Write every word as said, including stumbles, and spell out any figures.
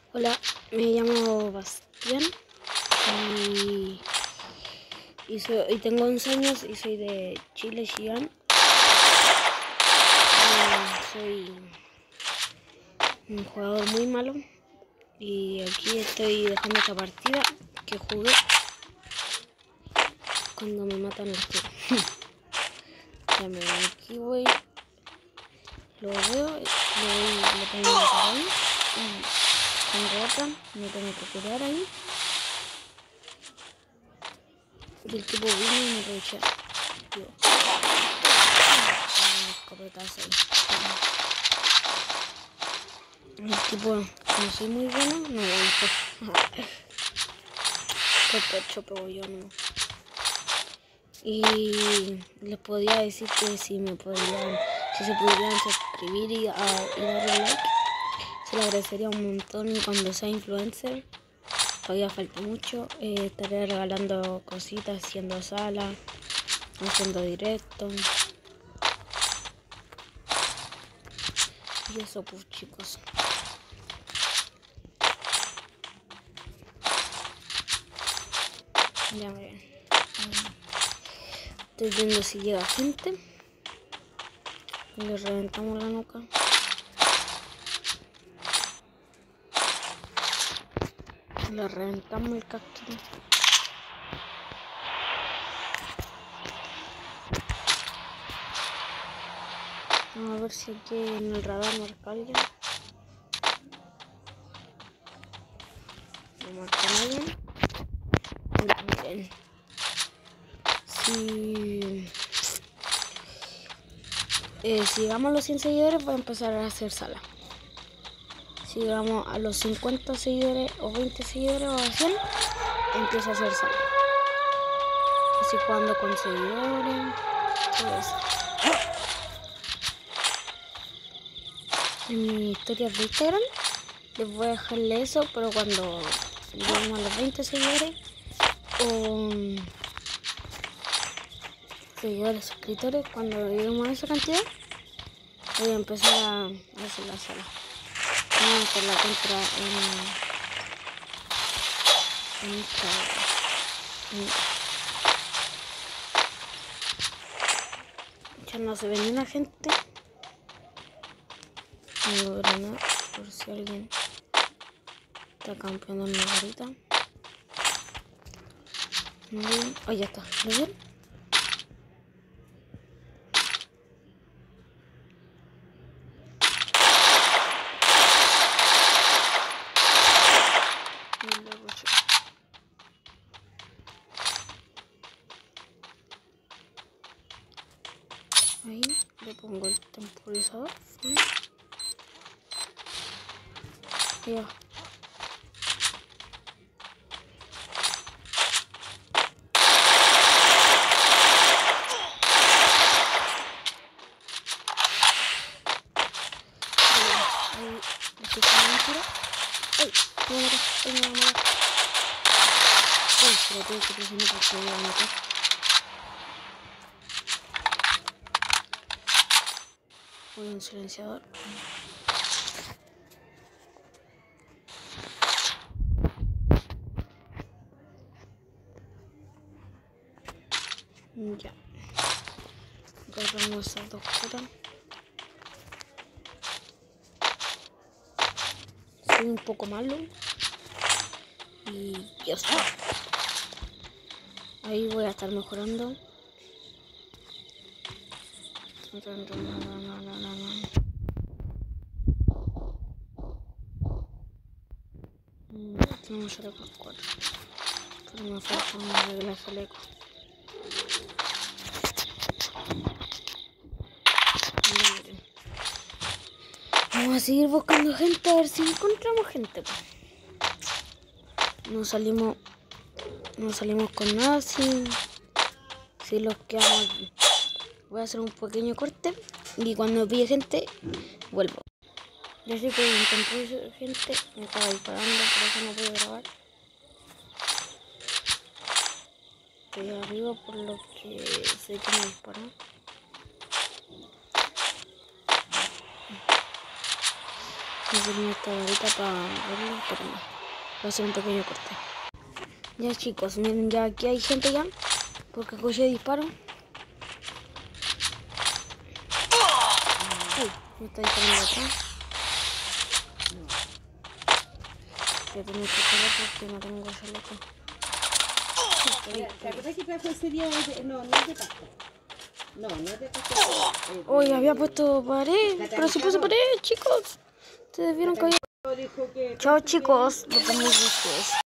Hola, me llamo Bastián y, y, soy, y tengo once años y soy de Chile, Chillán. Eh, soy un jugador muy malo y aquí estoy dejando esta partida que jugué cuando me matan el tiro. Ya me voy, aquí voy, lo veo, lo, voy, lo tengo que matar ahí. Tengo otra, me tengo que curar ahí. Y el tipo vino y me aproveché. Yo. Un escopetazo ahí. El tipo, no soy muy bueno, no aguanto. Qué pecho pego yo, no. Y les podía decir que si me podían, si se pudieran suscribir y, a, y darle like, se lo agradecería un montón. Y cuando sea influencer, todavía falta mucho, eh, estaré regalando cositas, haciendo sala, haciendo directo. Y eso pues, chicos. Ya miren. Estoy viendo si llega gente. Y le reventamos la nuca. Le reventamos el casquito. Vamos a ver si aquí en el radar marca alguien. No marca nadie. Miren. Si, eh, si llegamos a los cien seguidores, voy a empezar a hacer sala. Si llegamos a los cincuenta seguidores o veinte seguidores o a cien, empiezo a hacer sala. Así jugando con seguidores, todo eso. En mis historias de Instagram les voy a dejarle eso, pero cuando lleguemos a los veinte seguidores o seguidores, suscriptores, cuando lleguemos a esa cantidad, voy a empezar a hacer la sala. Voy a hacer la contra en, en Instagram. Ya no se ve ni una gente. Tengo granada por si alguien está campeando en una garita. Muy bien. Oh, ya está. ¿Muy bien? Ahí le pongo el temporizador. ¿Sí? Ya. Ahí estoy con un tiro. ¡Ay! Me voy a matar. ¡Ay, me voy a matar! ¡Ay! Pero tengo que presionar porque me voy a matar. Voy a un silenciador. Ya. Agarramos esas dos curas. Soy un poco malo. Y ya está. Ahí voy a estar mejorando. No, no, no, no, no, no. Tenemos chalecos cuatro. Pero me falta una regla de chaleco. Vamos a seguir buscando gente a ver si encontramos gente. No salimos, no salimos con nada si, si los quedamos aquí. Voy a hacer un pequeño corte y cuando pille gente vuelvo. Ya sé que encontré gente, me estaba disparando, por eso no puedo grabar. Estoy arriba por lo que sé que me disparan. Voy a poner esta varita para verlo, pero no. Voy a hacer un pequeño corte. Ya chicos, miren, ya aquí hay gente ya. Porque coge disparo. Uy, me está disparando acá. Voy a tener que correr porque no tengo chaleco. ¿Te acuerdas que trajo ese día? No, no es de pasta. No, no es de pasta. Hoy había puesto pared, pero se puso pared, chicos. Ustedes vieron que había... Chao chicos, nos vemos después.